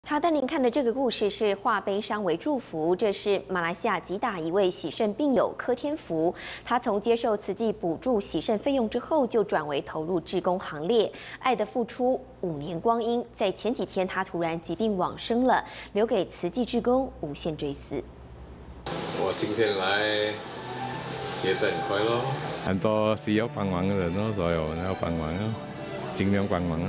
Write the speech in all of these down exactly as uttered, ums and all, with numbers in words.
他带您看的这个故事是化悲伤为祝福。这是马来西亚吉打一位洗肾病友柯天福，他从接受慈济补助洗肾费用之后，就转为投入志工行列，爱的付出五年光阴。在前几天，他突然疾病往生了，留给慈济志工无限追思。 我今天来，觉得很快乐。很多需要帮忙的人哦，所以我们要帮忙哦，尽量帮忙哦。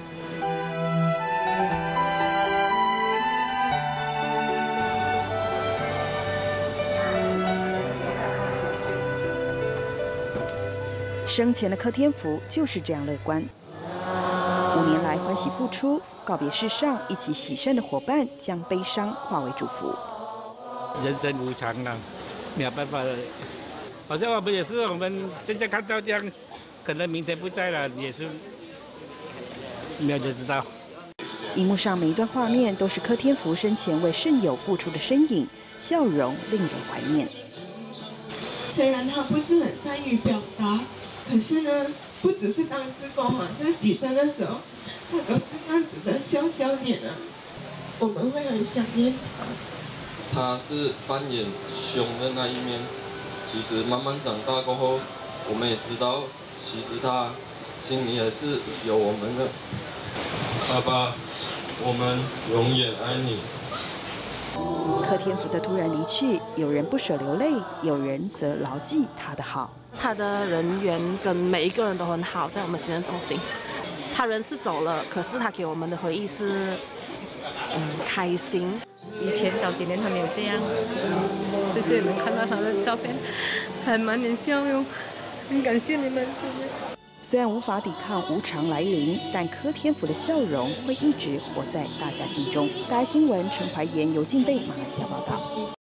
生前的柯天福就是这样乐观。五年来欢喜付出，告别世上一起洗肾的伙伴，将悲伤化为祝福。 人生无常啊，没有办法的。好像我们也是，我们现在看到这样，可能明天不在了，也是没有人知道。 荧幕上每一段画面都是柯天福生前为肾友付出的身影，笑容令人怀念。 虽然他不是很善于表达。 可是呢，不只是当志工嘛，就是洗肾的时候，他都是这样子的笑笑脸啊，我们会很想念他。他是扮演凶的那一面，其实慢慢长大过后，我们也知道，其实他心里也是有我们的。爸爸，我们永远爱你。 柯天福的突然离去，有人不舍流泪，有人则牢记他的好。 他的人缘跟每一个人都很好，在我们洗肾中心。他人是走了，可是他给我们的回忆是，嗯，开心。 以前早几年他没有这样，谢谢你们看到他的照片，还满脸笑容，很感谢你们。 虽然无法抵抗无常来临，但柯天福的笑容会一直活在大家心中。大爱新闻陈怀妍、尤敬贝马来西亚报道。